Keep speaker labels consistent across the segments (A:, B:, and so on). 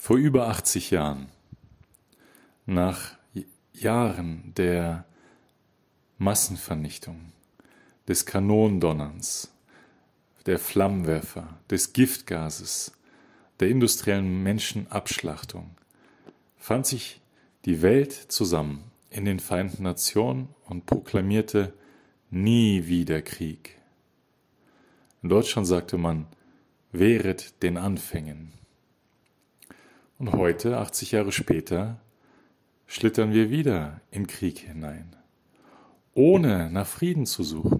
A: Vor über 80 Jahren, nach Jahren der Massenvernichtung, des Kanonendonnerns, der Flammenwerfer, des Giftgases, der industriellen Menschenabschlachtung, fand sich die Welt zusammen in den Vereinten Nationen und proklamierte nie wieder Krieg. In Deutschland sagte man, wehret den Anfängen. Und heute, 80 Jahre später, schlittern wir wieder in Krieg hinein, ohne nach Frieden zu suchen.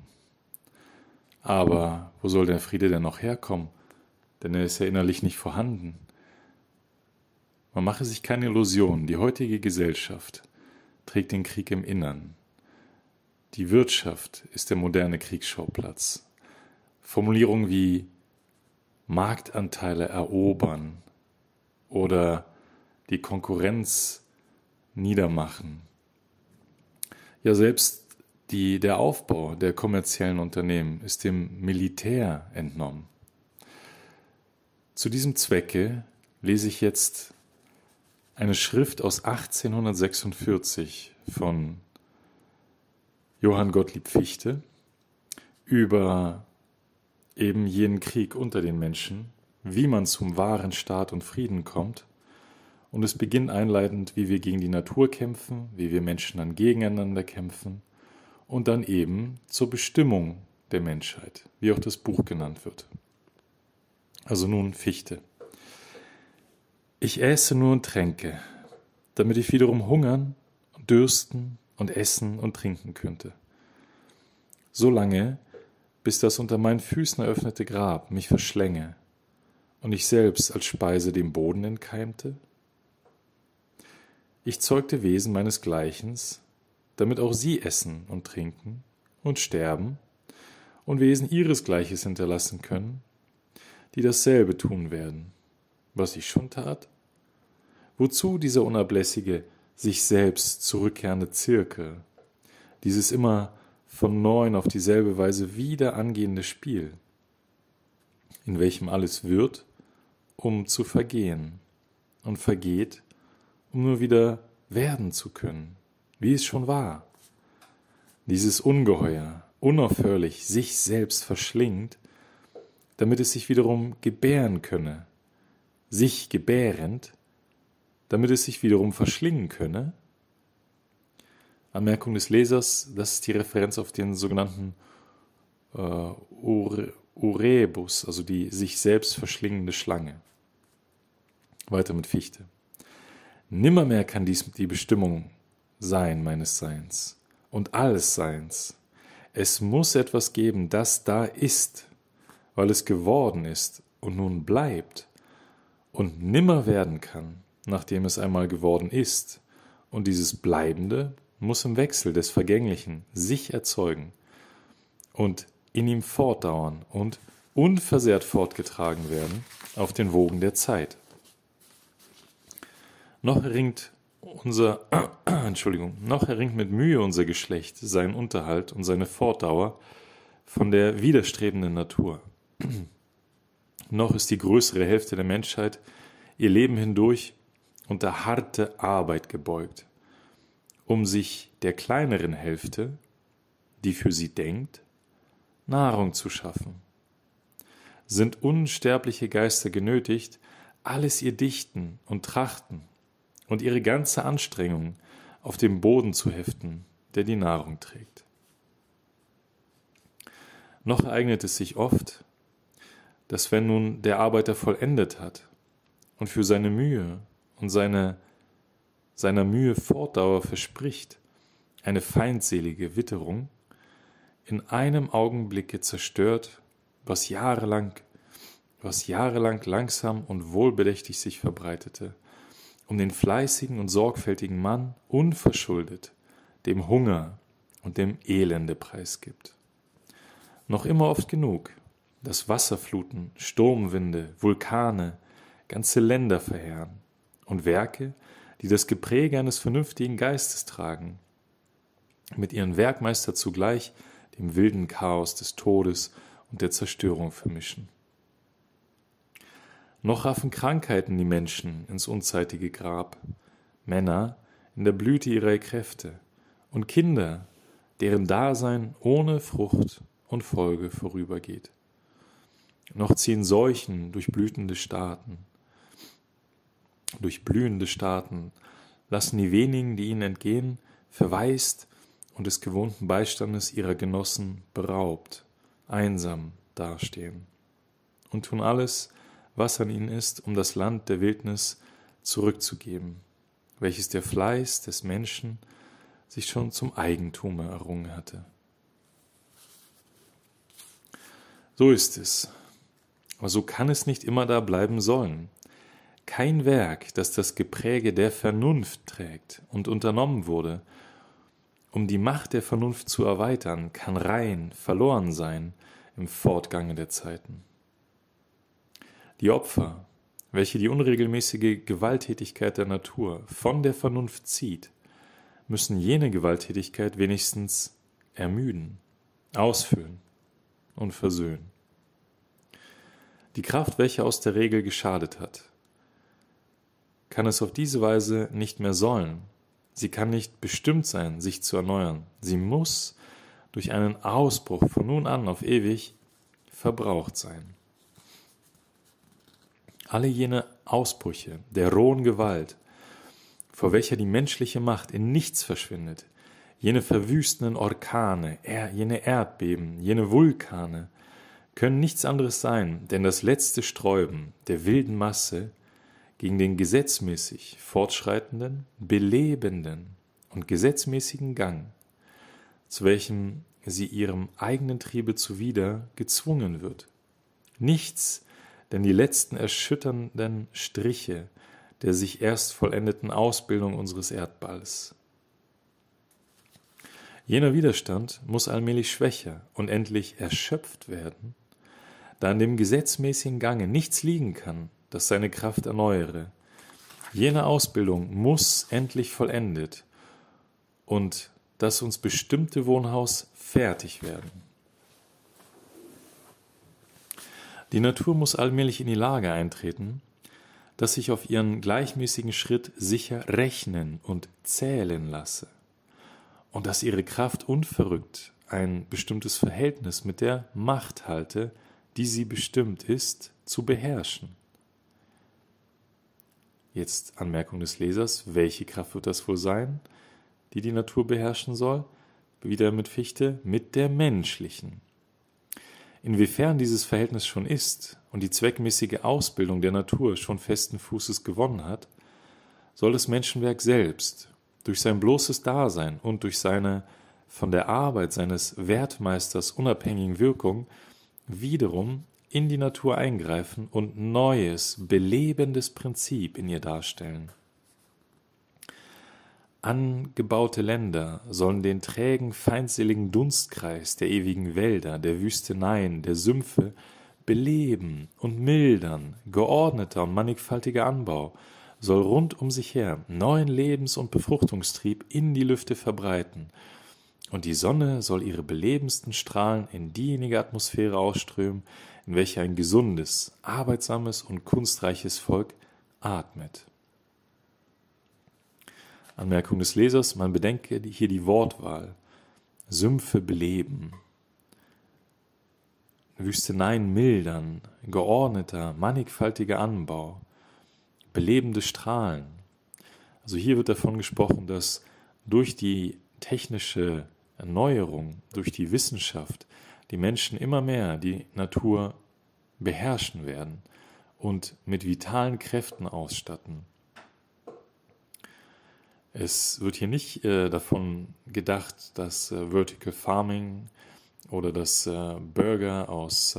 A: Aber wo soll der Friede denn noch herkommen? Denn er ist ja innerlich nicht vorhanden. Man mache sich keine Illusionen, die heutige Gesellschaft trägt den Krieg im Innern. Die Wirtschaft ist der moderne Kriegsschauplatz. Formulierungen wie Marktanteile erobern oder die Konkurrenz niedermachen. Ja, selbst der Aufbau der kommerziellen Unternehmen ist dem Militär entnommen. Zu diesem Zwecke lese ich jetzt eine Schrift aus 1846 von Johann Gottlieb Fichte über eben jenen Krieg unter den Menschen, wie man zum wahren Staat und Frieden kommt. Und es beginnt einleitend, wie wir gegen die Natur kämpfen, wie wir Menschen dann gegeneinander kämpfen und dann eben zur Bestimmung der Menschheit, wie auch das Buch genannt wird. Also nun Fichte. Ich äße nur und tränke, damit ich wiederum hungern, dürsten und essen und trinken könnte. Solange, bis das unter meinen Füßen eröffnete Grab mich verschlänge und ich selbst als Speise dem Boden entkeimte? Ich zeugte Wesen meinesgleichen, damit auch sie essen und trinken und sterben und Wesen ihresgleiches hinterlassen können, die dasselbe tun werden, was ich schon tat. Wozu dieser unablässige, sich selbst zurückkehrende Zirkel, dieses immer von neuem auf dieselbe Weise wieder angehende Spiel, in welchem alles wird, um zu vergehen und vergeht, um nur wieder werden zu können, wie es schon war. Dieses Ungeheuer unaufhörlich sich selbst verschlingt, damit es sich wiederum gebären könne, sich gebärend, damit es sich wiederum verschlingen könne. Anmerkung des Lesers, das ist die Referenz auf den sogenannten Urebus, also die sich selbst verschlingende Schlange. Weiter mit Fichte. Nimmermehr kann dies die Bestimmung sein meines Seins und alles Seins. Es muss etwas geben, das da ist, weil es geworden ist und nun bleibt und nimmer werden kann, nachdem es einmal geworden ist. Und dieses Bleibende muss im Wechsel des Vergänglichen sich erzeugen und in ihm fortdauern und unversehrt fortgetragen werden auf den Wogen der Zeit. Noch erringt mit Mühe unser Geschlecht seinen Unterhalt und seine Fortdauer von der widerstrebenden Natur. Noch ist die größere Hälfte der Menschheit ihr Leben hindurch unter harte Arbeit gebeugt, um sich der kleineren Hälfte, die für sie denkt, Nahrung zu schaffen. Sind unsterbliche Geister genötigt, alles ihr Dichten und Trachten und ihre ganze Anstrengung auf den Boden zu heften, der die Nahrung trägt. Noch ereignet es sich oft, dass wenn nun der Arbeiter vollendet hat und für seine Mühe und seiner Mühe Fortdauer verspricht, eine feindselige Witterung, in einem Augenblicke zerstört, was jahrelang langsam und wohlbedächtig sich verbreitete, um den fleißigen und sorgfältigen Mann unverschuldet dem Hunger und dem Elende preisgibt. Noch immer oft genug, dass Wasserfluten, Sturmwinde, Vulkane ganze Länder verheeren und Werke, die das Gepräge eines vernünftigen Geistes tragen, mit ihren Werkmeister zugleich dem wilden Chaos des Todes und der Zerstörung vermischen. Noch raffen Krankheiten die Menschen ins unzeitige Grab, Männer in der Blüte ihrer Kräfte und Kinder, deren Dasein ohne Frucht und Folge vorübergeht. Noch ziehen Seuchen durch blühende Staaten, lassen die wenigen, die ihnen entgehen, verwaist und des gewohnten Beistandes ihrer Genossen beraubt, einsam dastehen und tun alles, was an ihnen ist, um das Land der Wildnis zurückzugeben, welches der Fleiß des Menschen sich schon zum Eigentume errungen hatte. So ist es, aber so kann es nicht immer da bleiben sollen. Kein Werk, das das Gepräge der Vernunft trägt und unternommen wurde, um die Macht der Vernunft zu erweitern, kann rein verloren sein im Fortgange der Zeiten. Die Opfer, welche die unregelmäßige Gewalttätigkeit der Natur von der Vernunft zieht, müssen jene Gewalttätigkeit wenigstens ermüden, ausfüllen und versöhnen. Die Kraft, welche aus der Regel geschadet hat, kann es auf diese Weise nicht mehr sollen. Sie kann nicht bestimmt sein, sich zu erneuern. Sie muss durch einen Ausbruch von nun an auf ewig verbraucht sein. Alle jene Ausbrüche der rohen Gewalt, vor welcher die menschliche Macht in nichts verschwindet, jene verwüstenden Orkane, jene Erdbeben, jene Vulkane, können nichts anderes sein, denn das letzte Sträuben der wilden Masse gegen den gesetzmäßig fortschreitenden, belebenden und gesetzmäßigen Gang, zu welchem sie ihrem eigenen Triebe zuwider gezwungen wird. Nichts, denn die letzten erschütternden Striche der sich erst vollendeten Ausbildung unseres Erdballs. Jener Widerstand muss allmählich schwächer und endlich erschöpft werden, da in dem gesetzmäßigen Gange nichts liegen kann, das seine Kraft erneuere. Jene Ausbildung muss endlich vollendet und das uns bestimmte Wohnhaus fertig werden. Die Natur muss allmählich in die Lage eintreten, dass sich auf ihren gleichmäßigen Schritt sicher rechnen und zählen lasse und dass ihre Kraft unverrückt ein bestimmtes Verhältnis mit der Macht halte, die sie bestimmt ist, zu beherrschen. Jetzt Anmerkung des Lesers, welche Kraft wird das wohl sein, die die Natur beherrschen soll? Wieder mit Fichte, mit der menschlichen. Inwiefern dieses Verhältnis schon ist und die zweckmäßige Ausbildung der Natur schon festen Fußes gewonnen hat, soll das Menschenwerk selbst durch sein bloßes Dasein und durch seine von der Arbeit seines Wertmeisters unabhängigen Wirkung wiederum in die Natur eingreifen und neues, belebendes Prinzip in ihr darstellen. Angebaute Länder sollen den trägen, feindseligen Dunstkreis der ewigen Wälder, der Wüsteneien, der Sümpfe beleben und mildern. Geordneter und mannigfaltiger Anbau soll rund um sich her neuen Lebens- und Befruchtungstrieb in die Lüfte verbreiten. Und die Sonne soll ihre belebendsten Strahlen in diejenige Atmosphäre ausströmen, in welcher ein gesundes, arbeitsames und kunstreiches Volk atmet. Anmerkung des Lesers, man bedenke hier die Wortwahl. Sümpfe beleben, Wüsteneien mildern, geordneter, mannigfaltiger Anbau, belebende Strahlen. Also hier wird davon gesprochen, dass durch die technische Erneuerung, durch die Wissenschaft, die Menschen immer mehr die Natur beherrschen werden und mit vitalen Kräften ausstatten. Es wird hier nicht davon gedacht, dass Vertical Farming oder dass Burger aus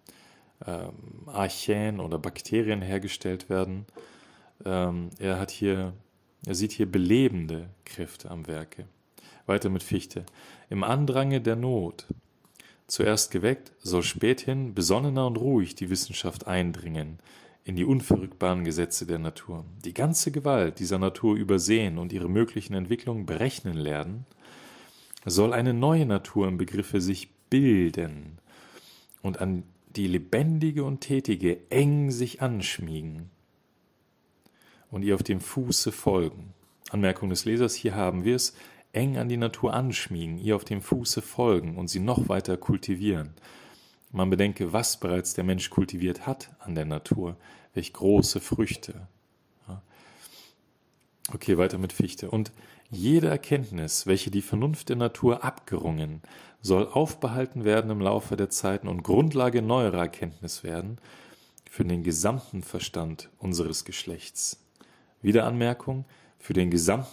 A: Archäen oder Bakterien hergestellt werden. Er sieht hier belebende Kräfte am Werke. Weiter mit Fichte. Im Andrange der Not, zuerst geweckt, soll späthin besonnener und ruhig die Wissenschaft eindringen in die unverrückbaren Gesetze der Natur. Die ganze Gewalt dieser Natur übersehen und ihre möglichen Entwicklungen berechnen lernen, soll eine neue Natur im Begriffe sich bilden und an die Lebendige und Tätige eng sich anschmiegen und ihr auf dem Fuße folgen. Anmerkung des Lesers, hier haben wir es, eng an die Natur anschmiegen, ihr auf dem Fuße folgen und sie noch weiter kultivieren. Man bedenke, was bereits der Mensch kultiviert hat an der Natur, welch große Früchte. Ja. Okay, weiter mit Fichte. Und jede Erkenntnis, welche die Vernunft der Natur abgerungen, soll aufbehalten werden im Laufe der Zeiten und Grundlage neuerer Erkenntnis werden für den gesamten Verstand unseres Geschlechts. Wieder Anmerkung, für den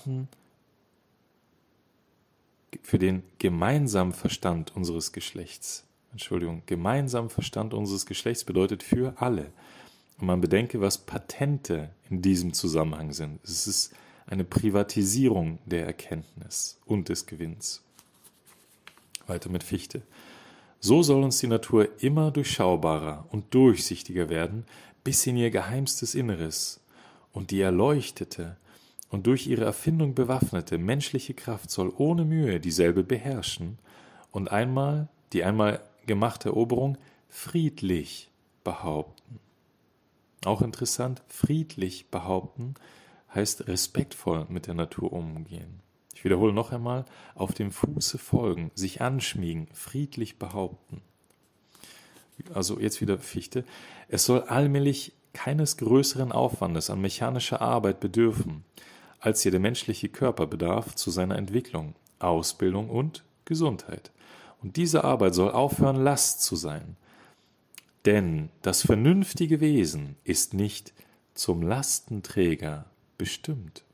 A: gemeinsamen Verstand unseres Geschlechts. Gemeinsamen Verstand unseres Geschlechts bedeutet für alle. Und man bedenke, was Patente in diesem Zusammenhang sind. Es ist eine Privatisierung der Erkenntnis und des Gewinns. Weiter mit Fichte. So soll uns die Natur immer durchschaubarer und durchsichtiger werden, bis in ihr geheimstes Inneres, und die erleuchtete und durch ihre Erfindung bewaffnete menschliche Kraft soll ohne Mühe dieselbe beherrschen und die einmal gemachte Eroberung friedlich behaupten. Auch interessant, friedlich behaupten heißt respektvoll mit der Natur umgehen. Ich wiederhole noch einmal, auf dem Fuße folgen, sich anschmiegen, friedlich behaupten. Also jetzt wieder Fichte. Es soll allmählich keines größeren Aufwandes an mechanischer Arbeit bedürfen, als ihr der menschliche Körper bedarf zu seiner Entwicklung, Ausbildung und Gesundheit. Und diese Arbeit soll aufhören, Last zu sein. Denn das vernünftige Wesen ist nicht zum Lastenträger bestimmt.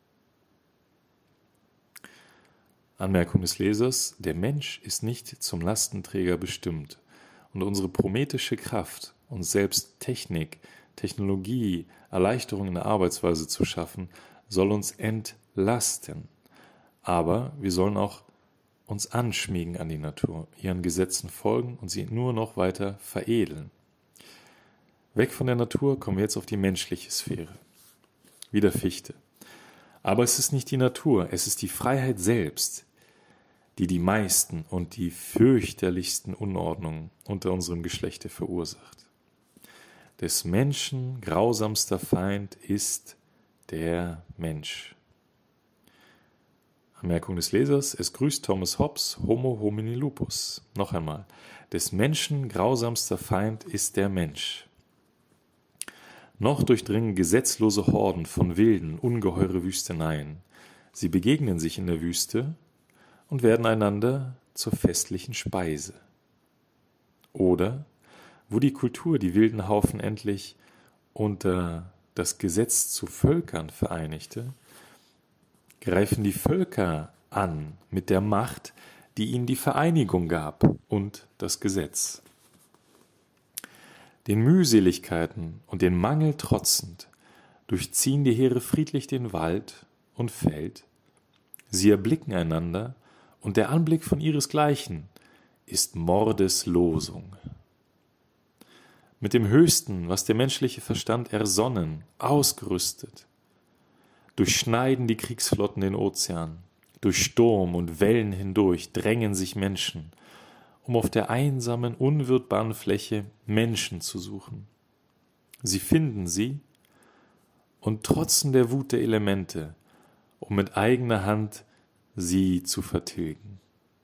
A: Anmerkung des Lesers, der Mensch ist nicht zum Lastenträger bestimmt. Und unsere prometheische Kraft, uns selbst Technologie, Erleichterung in der Arbeitsweise zu schaffen, soll uns entlasten. Aber wir sollen auch uns anschmiegen an die Natur, ihren Gesetzen folgen und sie nur noch weiter veredeln. Weg von der Natur kommen wir jetzt auf die menschliche Sphäre. Wieder Fichte. Aber es ist nicht die Natur, es ist die Freiheit selbst, die die meisten und die fürchterlichsten Unordnungen unter unserem Geschlechte verursacht. Des Menschen grausamster Feind ist der Mensch. Anmerkung des Lesers, es grüßt Thomas Hobbes, Homo homini lupus. Noch einmal, des Menschen grausamster Feind ist der Mensch. Noch durchdringen gesetzlose Horden von wilden, ungeheure Wüsteneien. Sie begegnen sich in der Wüste und werden einander zur festlichen Speise. Oder, wo die Kultur die wilden Haufen endlich unter das Gesetz zu Völkern vereinigte, greifen die Völker an mit der Macht, die ihnen die Vereinigung gab und das Gesetz. Den Mühseligkeiten und den Mangel trotzend durchziehen die Heere friedlich den Wald und Feld. Sie erblicken einander und der Anblick von ihresgleichen ist Mordeslosung. Mit dem Höchsten, was der menschliche Verstand ersonnen, ausgerüstet, durchschneiden die Kriegsflotten den Ozean, durch Sturm und Wellen hindurch drängen sich Menschen, um auf der einsamen, unwirtbaren Fläche Menschen zu suchen. Sie finden sie und trotzen der Wut der Elemente, um mit eigener Hand sie zu vertilgen.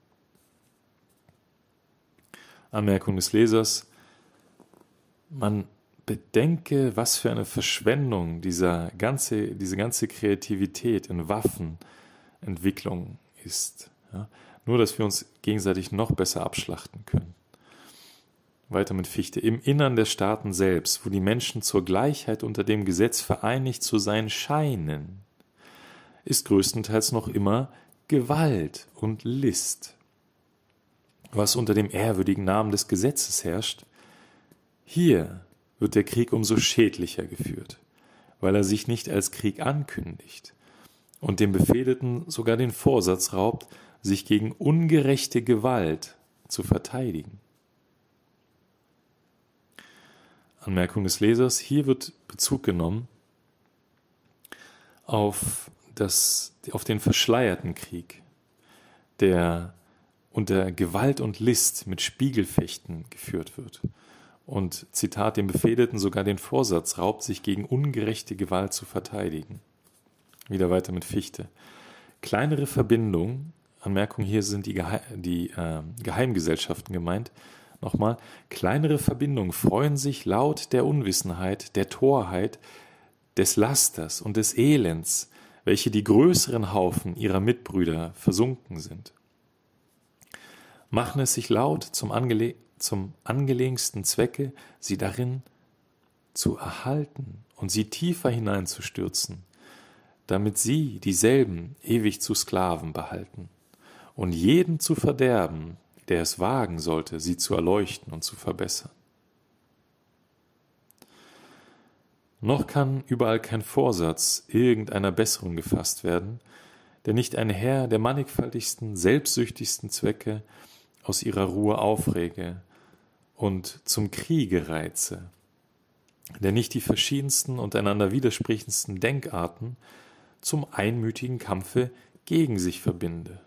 A: Anmerkung des Lesers: Man bedenke, was für eine Verschwendung diese ganze Kreativität in Waffenentwicklung ist. Ja? Nur, dass wir uns gegenseitig noch besser abschlachten können. Weiter mit Fichte. Im Innern der Staaten selbst, wo die Menschen zur Gleichheit unter dem Gesetz vereinigt zu sein scheinen, ist größtenteils noch immer Gewalt und List. Was unter dem ehrwürdigen Namen des Gesetzes herrscht, hier wird der Krieg umso schädlicher geführt, weil er sich nicht als Krieg ankündigt und dem Befehlten sogar den Vorsatz raubt, sich gegen ungerechte Gewalt zu verteidigen. Anmerkung des Lesers, hier wird Bezug genommen auf den verschleierten Krieg, der unter Gewalt und List mit Spiegelfechten geführt wird und, Zitat, dem Befehdeten sogar den Vorsatz raubt, sich gegen ungerechte Gewalt zu verteidigen. Wieder weiter mit Fichte. Kleinere Verbindungen, Anmerkung, hier sind die Geheimgesellschaften gemeint, nochmal, kleinere Verbindungen freuen sich laut der Unwissenheit, der Torheit, des Lasters und des Elends, welche die größeren Haufen ihrer Mitbrüder versunken sind. Machen es sich laut zum angelegensten Zwecke, sie darin zu erhalten und sie tiefer hineinzustürzen, damit sie dieselben ewig zu Sklaven behalten und jeden zu verderben, der es wagen sollte, sie zu erleuchten und zu verbessern. Noch kann überall kein Vorsatz irgendeiner Besserung gefasst werden, der nicht ein Herr der mannigfaltigsten, selbstsüchtigsten Zwecke aus ihrer Ruhe aufrege und zum Kriege reize, der nicht die verschiedensten und einander widersprechendsten Denkarten zum einmütigen Kampfe gegen sich verbinde.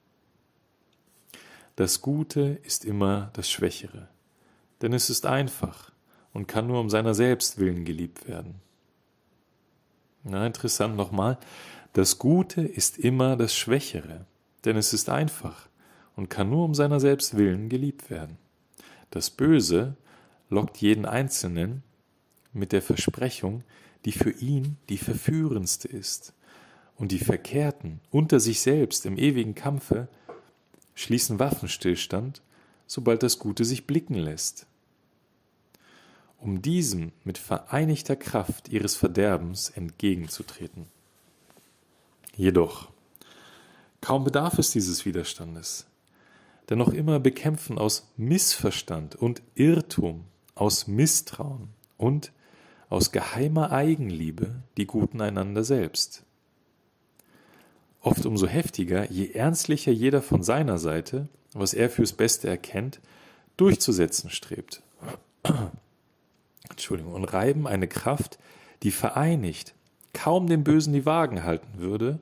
A: Das Gute ist immer das Schwächere, denn es ist einfach und kann nur um seiner selbst willen geliebt werden. Na, interessant nochmal, das Gute ist immer das Schwächere, denn es ist einfach und kann nur um seiner selbst willen geliebt werden. Das Böse lockt jeden Einzelnen mit der Versprechung, die für ihn die verführendste ist, und die Verkehrten unter sich selbst im ewigen Kampfe schließen Waffenstillstand, sobald das Gute sich blicken lässt. Um diesem mit vereinigter Kraft ihres Verderbens entgegenzutreten. Jedoch, kaum bedarf es dieses Widerstandes, denn noch immer bekämpfen aus Missverstand und Irrtum, aus Misstrauen und aus geheimer Eigenliebe die Guten einander selbst. Oft umso heftiger, je ernstlicher jeder von seiner Seite, was er fürs Beste erkennt, durchzusetzen strebt. Und reiben eine Kraft, die vereinigt, kaum dem Bösen die Waage halten würde,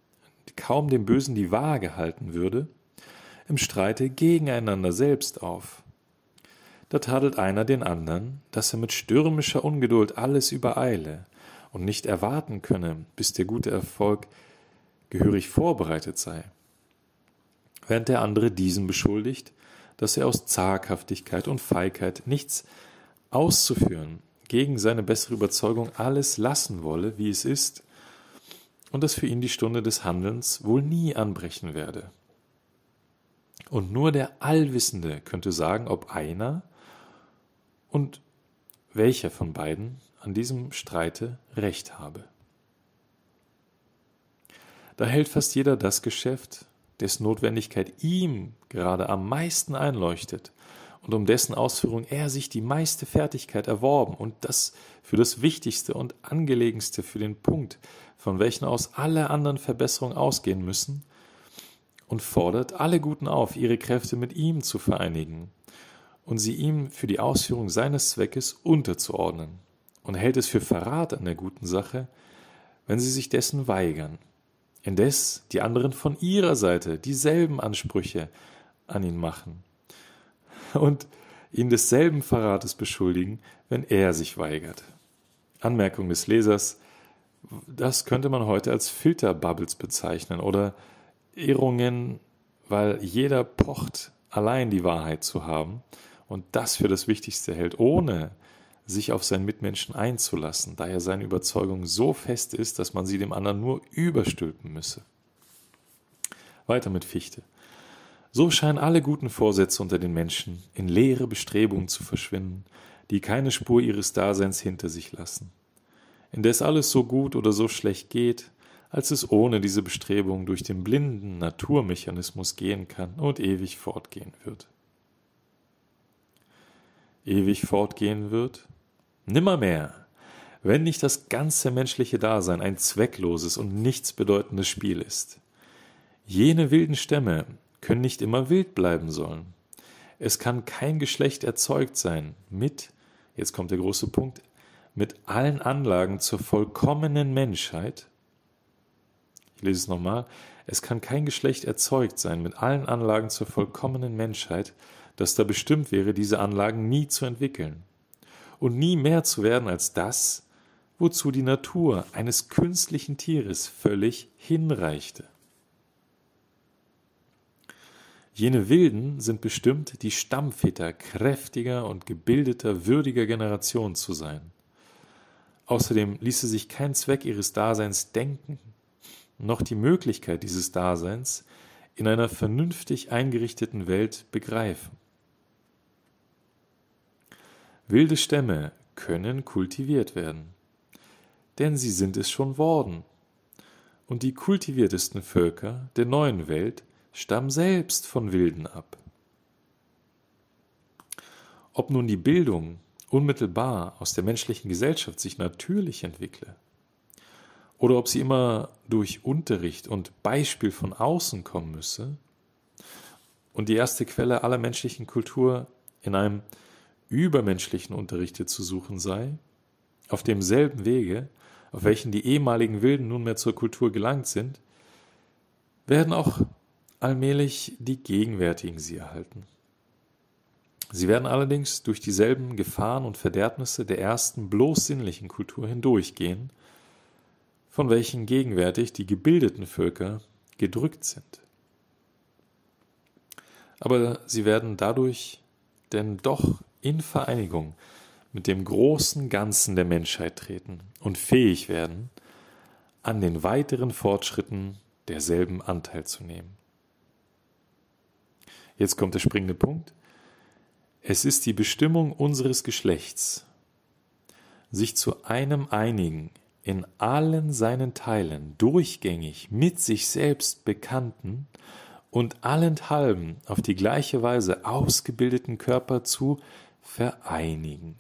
A: im Streite gegeneinander selbst auf. Da tadelt einer den anderen, dass er mit stürmischer Ungeduld alles übereile und nicht erwarten könne, bis der gute Erfolg gehörig vorbereitet sei, während der andere diesen beschuldigt, dass er aus Zaghaftigkeit und Feigheit nichts auszuführen, gegen seine bessere Überzeugung alles lassen wolle, wie es ist, und dass für ihn die Stunde des Handelns wohl nie anbrechen werde. Und nur der Allwissende könnte sagen, ob einer und welcher von beiden an diesem Streite Recht habe. Da hält fast jeder das Geschäft, dessen Notwendigkeit ihm gerade am meisten einleuchtet und um dessen Ausführung er sich die meiste Fertigkeit erworben und das für das Wichtigste und Angelegenste für den Punkt, von welchen aus alle anderen Verbesserungen ausgehen müssen, und fordert alle Guten auf, ihre Kräfte mit ihm zu vereinigen und sie ihm für die Ausführung seines Zweckes unterzuordnen und hält es für Verrat an der guten Sache, wenn sie sich dessen weigern, indes die anderen von ihrer Seite dieselben Ansprüche an ihn machen und ihn desselben Verrates beschuldigen, wenn er sich weigert. Anmerkung des Lesers: Das könnte man heute als Filterbubbles bezeichnen oder Irrungen, weil jeder pocht, allein die Wahrheit zu haben und das für das Wichtigste hält, ohne sich auf seinen Mitmenschen einzulassen, da ja seine Überzeugung so fest ist, dass man sie dem anderen nur überstülpen müsse. Weiter mit Fichte. So scheinen alle guten Vorsätze unter den Menschen in leere Bestrebungen zu verschwinden, die keine Spur ihres Daseins hinter sich lassen. Indes alles so gut oder so schlecht geht, als es ohne diese Bestrebung durch den blinden Naturmechanismus gehen kann und ewig fortgehen wird. Ewig fortgehen wird? Nimmermehr, wenn nicht das ganze menschliche Dasein ein zweckloses und nichtsbedeutendes Spiel ist. Jene wilden Stämme können nicht immer wild bleiben sollen. Es kann kein Geschlecht erzeugt sein mit, jetzt kommt der große Punkt, mit allen Anlagen zur vollkommenen Menschheit. Ich lese es nochmal. Es kann kein Geschlecht erzeugt sein mit allen Anlagen zur vollkommenen Menschheit, das da bestimmt wäre, diese Anlagen nie zu entwickeln. und nie mehr zu werden als das, wozu die Natur eines künstlichen Tieres völlig hinreichte. Jene Wilden sind bestimmt, die Stammväter kräftiger und gebildeter, würdiger Generationen zu sein. Außerdem ließe sich kein Zweck ihres Daseins denken, noch die Möglichkeit dieses Daseins in einer vernünftig eingerichteten Welt begreifen. Wilde Stämme können kultiviert werden, denn sie sind es schon worden. Und die kultiviertesten Völker der neuen Welt stammen selbst von Wilden ab. Ob nun die Bildung unmittelbar aus der menschlichen Gesellschaft sich natürlich entwickle, oder ob sie immer durch Unterricht und Beispiel von außen kommen müsse und die erste Quelle aller menschlichen Kultur in einem übermenschlichen Unterrichte zu suchen sei, auf demselben Wege, auf welchen die ehemaligen Wilden nunmehr zur Kultur gelangt sind, werden auch allmählich die Gegenwärtigen sie erhalten. Sie werden allerdings durch dieselben Gefahren und Verderbnisse der ersten bloß sinnlichen Kultur hindurchgehen, von welchen gegenwärtig die gebildeten Völker gedrückt sind. Aber sie werden dadurch denn doch in Vereinigung mit dem großen Ganzen der Menschheit treten und fähig werden, an den weiteren Fortschritten derselben Anteil zu nehmen. Jetzt kommt der springende Punkt. Es ist die Bestimmung unseres Geschlechts, sich zu einem einigen, in allen seinen Teilen durchgängig mit sich selbst bekannten und allenthalben auf die gleiche Weise ausgebildeten Körper zu vereinigen.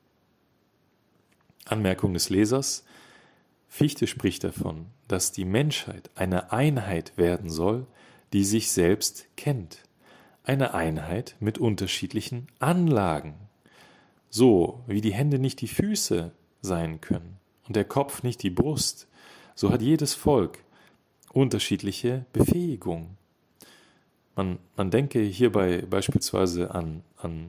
A: Anmerkung des Lesers: Fichte spricht davon, dass die Menschheit eine Einheit werden soll, die sich selbst kennt. Eine Einheit mit unterschiedlichen Anlagen. So wie die Hände nicht die Füße sein können und der Kopf nicht die Brust, so hat jedes Volk unterschiedliche Befähigung. Man denke hierbei beispielsweise an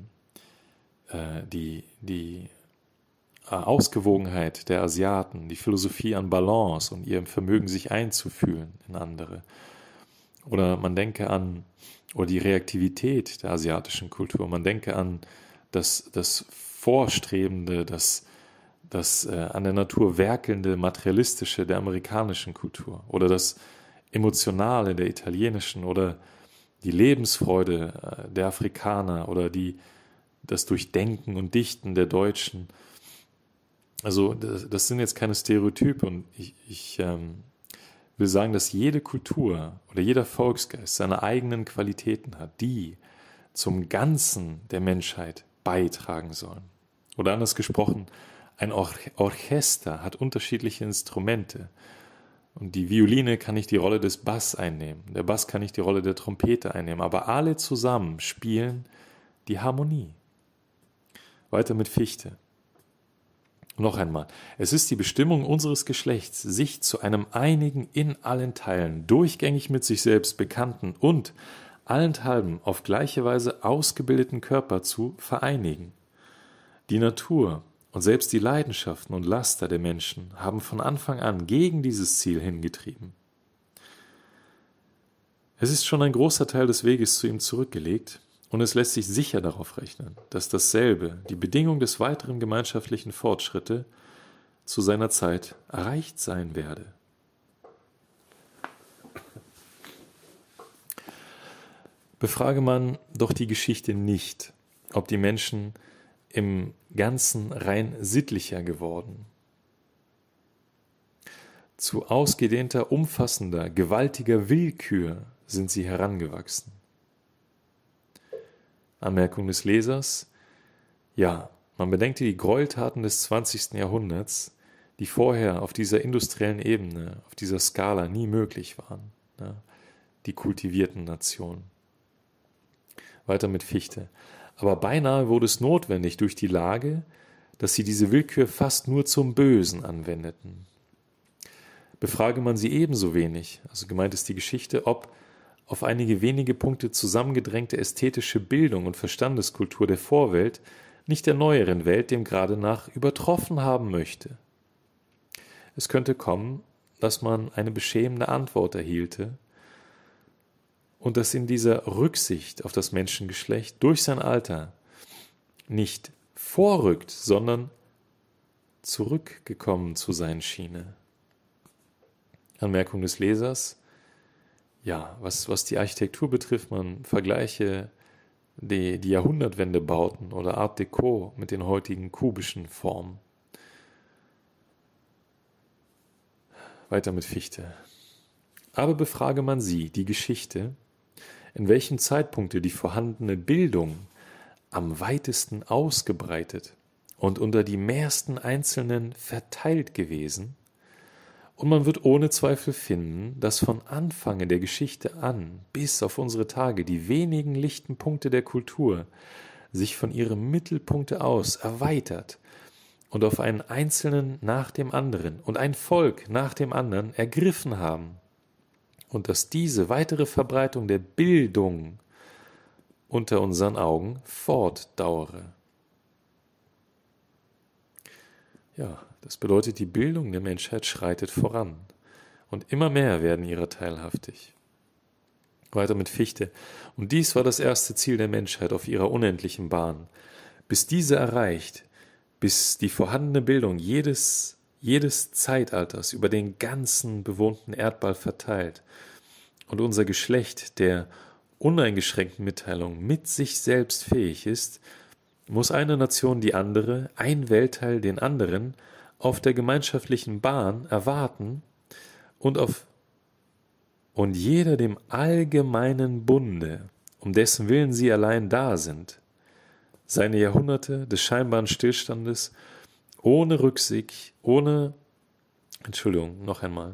A: die Ausgewogenheit der Asiaten, die Philosophie an Balance und ihr Vermögen, sich einzufühlen in andere. Oder man denke an die Reaktivität der asiatischen Kultur. Man denke an das Vorstrebende, das an der Natur werkelnde, materialistische der amerikanischen Kultur. Oder das Emotionale der italienischen oder die Lebensfreude der Afrikaner oder das Durchdenken und Dichten der Deutschen. Also das sind jetzt keine Stereotype und ich will sagen, dass jede Kultur oder jeder Volksgeist seine eigenen Qualitäten hat, die zum Ganzen der Menschheit beitragen sollen. Oder anders gesprochen, ein Orchester hat unterschiedliche Instrumente. Und die Violine kann nicht die Rolle des Bass einnehmen, der Bass kann nicht die Rolle der Trompete einnehmen, aber alle zusammen spielen die Harmonie. Weiter mit Fichte. Noch einmal, es ist die Bestimmung unseres Geschlechts, sich zu einem einigen, in allen Teilen, durchgängig mit sich selbst bekannten und allenthalben auf gleiche Weise ausgebildeten Körper zu vereinigen. Die Natur und selbst die Leidenschaften und Laster der Menschen haben von Anfang an gegen dieses Ziel hingetrieben. Es ist schon ein großer Teil des Weges zu ihm zurückgelegt, und es lässt sich sicher darauf rechnen, dass dasselbe, die Bedingung des weiteren gemeinschaftlichen Fortschritte, zu seiner Zeit erreicht sein werde. Befrage man doch die Geschichte nicht, ob die Menschen im Ganzen rein sittlicher geworden, zu ausgedehnter, umfassender, gewaltiger Willkür sind sie herangewachsen. Anmerkung des Lesers: Ja, man bedenke die Gräueltaten des 20. Jahrhunderts, die vorher auf dieser industriellen Ebene, auf dieser Skala nie möglich waren, ja, die kultivierten Nationen. Weiter mit Fichte. Aber beinahe wurde es notwendig durch die Lage, dass sie diese Willkür fast nur zum Bösen anwendeten. Befrage man sie ebenso wenig, also gemeint ist die Geschichte, ob auf einige wenige Punkte zusammengedrängte ästhetische Bildung und Verstandeskultur der Vorwelt nicht der neueren Welt dem Grade nach übertroffen haben möchte. Es könnte kommen, dass man eine beschämende Antwort erhielte und dass in dieser Rücksicht auf das Menschengeschlecht durch sein Alter nicht vorrückt, sondern zurückgekommen zu sein schiene. Anmerkung des Lesers: Ja, was die Architektur betrifft, man vergleiche die Jahrhundertwende-Bauten oder Art Deco mit den heutigen kubischen Formen. Weiter mit Fichte. Aber befrage man sie, die Geschichte, in welchem Zeitpunkte die vorhandene Bildung am weitesten ausgebreitet und unter die mehrsten Einzelnen verteilt gewesen, und man wird ohne Zweifel finden, dass von Anfange der Geschichte an bis auf unsere Tage die wenigen lichten Punkte der Kultur sich von ihrem Mittelpunkte aus erweitert und auf einen Einzelnen nach dem anderen und ein Volk nach dem anderen ergriffen haben, und dass diese weitere Verbreitung der Bildung unter unseren Augen fortdauere. Ja, das bedeutet, die Bildung der Menschheit schreitet voran und immer mehr werden ihrer teilhaftig. Weiter mit Fichte. Und dies war das erste Ziel der Menschheit auf ihrer unendlichen Bahn. Bis diese erreicht, bis die vorhandene Bildung jedes Zeitalters über den ganzen bewohnten Erdball verteilt und unser Geschlecht der uneingeschränkten Mitteilung mit sich selbst fähig ist, muss eine Nation die andere, ein Weltteil den anderen auf der gemeinschaftlichen Bahn erwarten und jeder dem allgemeinen Bunde, um dessen Willen sie allein da sind, seine Jahrhunderte des scheinbaren Stillstandes ohne Rücksicht, noch einmal.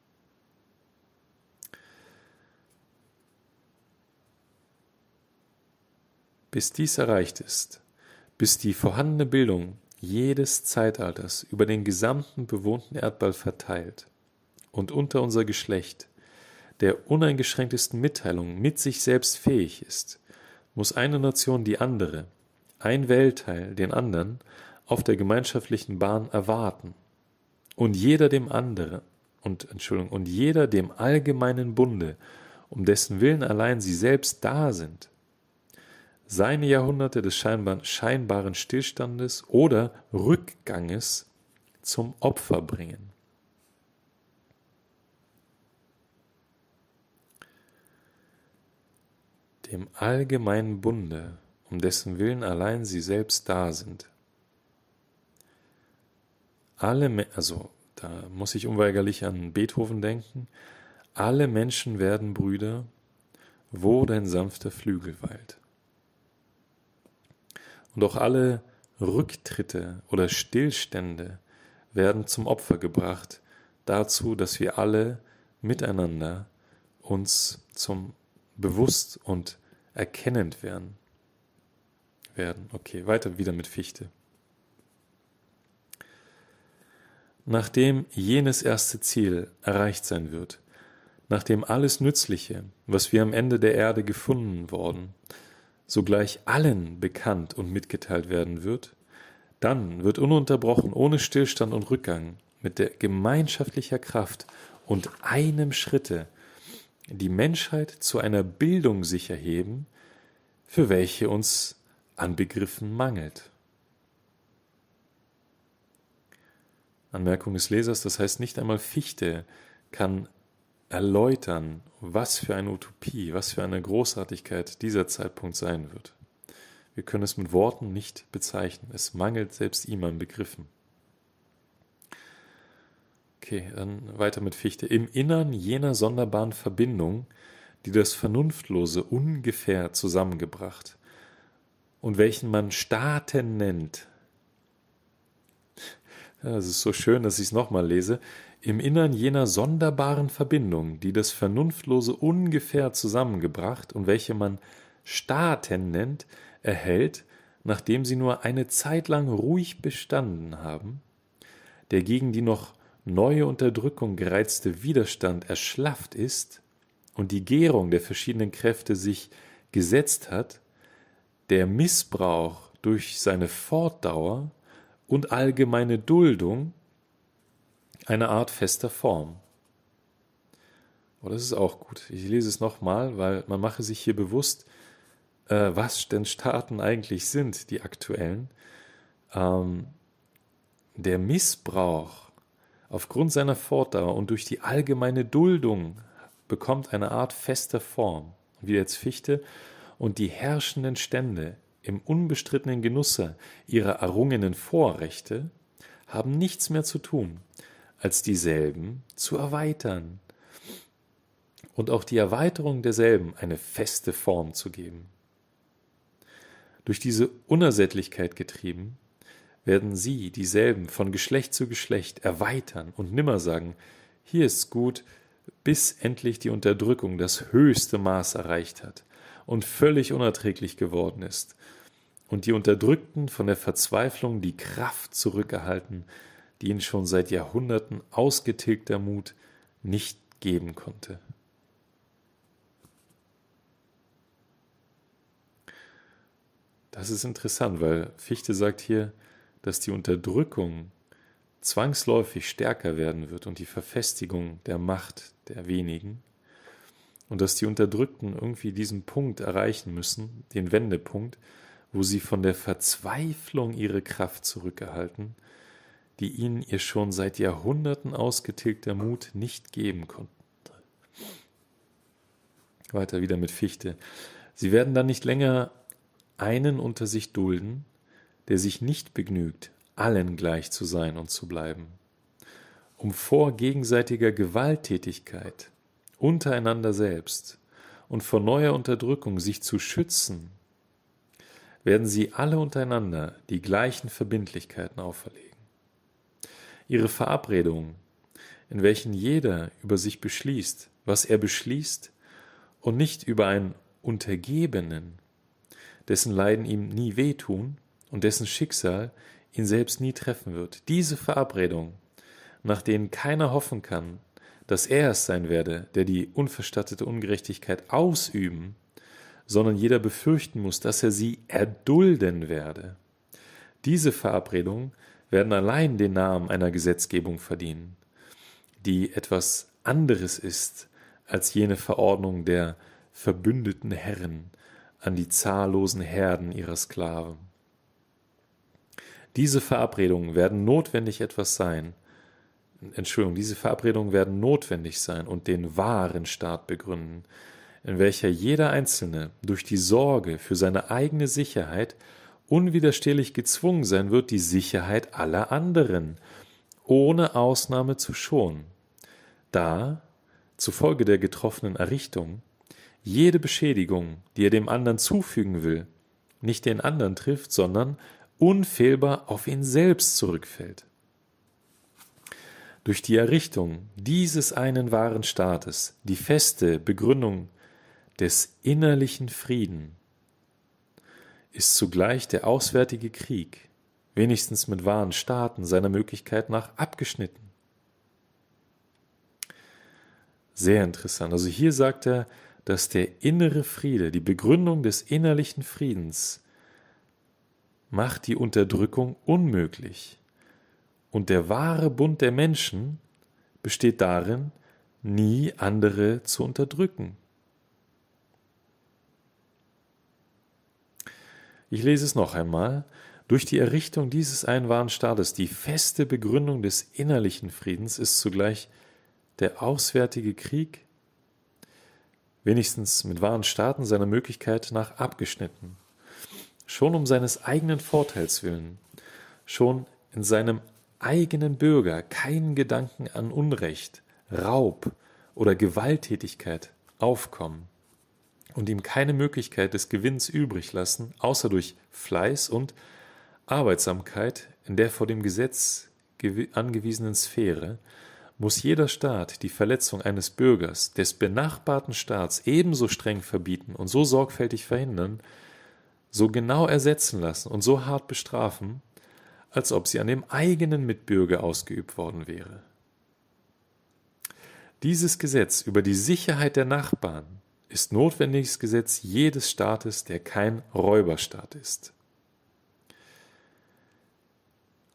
A: Bis dies erreicht ist, bis die vorhandene Bildung jedes Zeitalters über den gesamten bewohnten Erdball verteilt und unter unser Geschlecht der uneingeschränktesten Mitteilung mit sich selbst fähig ist, muss eine Nation die andere, ein Weltteil den anderen auf der gemeinschaftlichen Bahn erwarten und jeder dem allgemeinen Bunde, um dessen Willen allein sie selbst da sind, seine Jahrhunderte des scheinbaren Stillstandes oder Rückganges zum Opfer bringen. Dem allgemeinen Bunde, um dessen Willen allein sie selbst da sind. Da muss ich unweigerlich an Beethoven denken. Alle Menschen werden Brüder, wo dein sanfter Flügel weilt. Und auch alle Rücktritte oder Stillstände werden zum Opfer gebracht, dazu, dass wir alle miteinander uns zum bewusst und erkennend werden. Okay, weiter wieder mit Fichte. Nachdem jenes erste Ziel erreicht sein wird, nachdem alles Nützliche, was wir am Ende der Erde gefunden worden, sogleich allen bekannt und mitgeteilt werden wird, dann wird ununterbrochen, ohne Stillstand und Rückgang, mit der gemeinschaftlicher Kraft und einem Schritte die Menschheit zu einer Bildung sich erheben, für welche uns an Begriffen mangelt. Anmerkung des Lesers, das heißt, nicht einmal Fichte kann erläutern, was für eine Utopie, was für eine Großartigkeit dieser Zeitpunkt sein wird. Wir können es mit Worten nicht bezeichnen. Es mangelt selbst ihm an Begriffen. Okay, dann weiter mit Fichte. Im Innern jener sonderbaren Verbindung, die das Vernunftlose ungefähr zusammengebracht und welchen man Staaten nennt. Ja, es ist so schön, dass ich es nochmal lese. Im Innern jener sonderbaren Verbindung, die das Vernunftlose ungefähr zusammengebracht und welche man Staaten nennt, erhält, nachdem sie nur eine Zeit lang ruhig bestanden haben, der gegen die noch neue Unterdrückung gereizte Widerstand erschlafft ist und die Gärung der verschiedenen Kräfte sich gesetzt hat, der Missbrauch durch seine Fortdauer und allgemeine Duldung eine Art fester Form. Oh, das ist auch gut. Ich lese es nochmal, weil man mache sich hier bewusst, was denn Staaten eigentlich sind, die aktuellen. Der Missbrauch aufgrund seiner Fortdauer und durch die allgemeine Duldung bekommt eine Art fester Form, wie jetzt Fichte, und die herrschenden Stände im unbestrittenen Genusse ihrer errungenen Vorrechte haben nichts mehr zu tun, als dieselben zu erweitern und auch die Erweiterung derselben eine feste Form zu geben. Durch diese Unersättlichkeit getrieben, werden sie dieselben von Geschlecht zu Geschlecht erweitern und nimmer sagen, hier ist's gut, bis endlich die Unterdrückung das höchste Maß erreicht hat und völlig unerträglich geworden ist und die Unterdrückten von der Verzweiflung die Kraft zurückerhalten, die ihnen schon seit Jahrhunderten ausgetilgter Mut nicht geben konnte. Das ist interessant, weil Fichte sagt hier, dass die Unterdrückung zwangsläufig stärker werden wird und die Verfestigung der Macht der wenigen und dass die Unterdrückten irgendwie diesen Punkt erreichen müssen, den Wendepunkt, wo sie von der Verzweiflung ihre Kraft zurückerhalten, die ihnen ihr schon seit Jahrhunderten ausgetilgter Mut nicht geben konnte. Weiter wieder mit Fichte. Sie werden dann nicht länger einen unter sich dulden, der sich nicht begnügt, allen gleich zu sein und zu bleiben. Um vor gegenseitiger Gewalttätigkeit untereinander selbst und vor neuer Unterdrückung sich zu schützen, werden sie alle untereinander die gleichen Verbindlichkeiten auferlegen. Ihre Verabredungen, in welchen jeder über sich beschließt, was er beschließt, und nicht über einen Untergebenen, dessen Leiden ihm nie wehtun und dessen Schicksal ihn selbst nie treffen wird. Diese Verabredungen, nach denen keiner hoffen kann, dass er es sein werde, der die unverstattete Ungerechtigkeit ausüben, sondern jeder befürchten muss, dass er sie erdulden werde. Diese Verabredungen werden allein den Namen einer Gesetzgebung verdienen, die etwas anderes ist als jene Verordnung der verbündeten Herren an die zahllosen Herden ihrer Sklaven. Diese Verabredungen werden notwendig sein und den wahren Staat begründen, in welcher jeder Einzelne durch die Sorge für seine eigene Sicherheit unwiderstehlich gezwungen sein wird, die Sicherheit aller anderen, ohne Ausnahme zu schonen, da, zufolge der getroffenen Errichtung, jede Beschädigung, die er dem anderen zufügen will, nicht den anderen trifft, sondern unfehlbar auf ihn selbst zurückfällt. Durch die Errichtung dieses einen wahren Staates, die feste Begründung des innerlichen Frieden, ist zugleich der auswärtige Krieg, wenigstens mit wahren Staaten, seiner Möglichkeit nach abgeschnitten. Sehr interessant. Also hier sagt er, dass der innere Friede, die Begründung des innerlichen Friedens, macht die Unterdrückung unmöglich. Und der wahre Bund der Menschen besteht darin, nie andere zu unterdrücken. Ich lese es noch einmal. Durch die Errichtung dieses einen wahren Staates, die feste Begründung des innerlichen Friedens, ist zugleich der auswärtige Krieg, wenigstens mit wahren Staaten, seiner Möglichkeit nach abgeschnitten. Schon um seines eigenen Vorteils willen, schon in seinem eigenen Bürger keinen Gedanken an Unrecht, Raub oder Gewalttätigkeit aufkommen und ihm keine Möglichkeit des Gewinns übrig lassen, außer durch Fleiß und Arbeitsamkeit in der vor dem Gesetz angewiesenen Sphäre, muss jeder Staat die Verletzung eines Bürgers des benachbarten Staats ebenso streng verbieten und so sorgfältig verhindern, so genau ersetzen lassen und so hart bestrafen, als ob sie an dem eigenen Mitbürger ausgeübt worden wäre. Dieses Gesetz über die Sicherheit der Nachbarn ist notwendiges Gesetz jedes Staates, der kein Räuberstaat ist.